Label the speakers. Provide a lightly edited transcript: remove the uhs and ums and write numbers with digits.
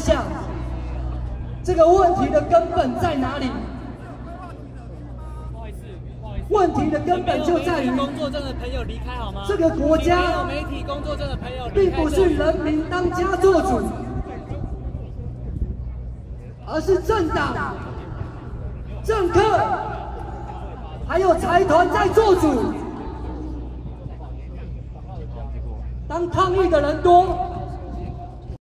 Speaker 1: 下，这个问题的根本在哪里？问题的根本就在于
Speaker 2: 工作证的朋友离开好吗？
Speaker 1: 这个国家
Speaker 2: 没有媒体工作证的朋友
Speaker 1: 并不是人民当家作主，而是政党、政客还有财团在做主。当抗议的人多，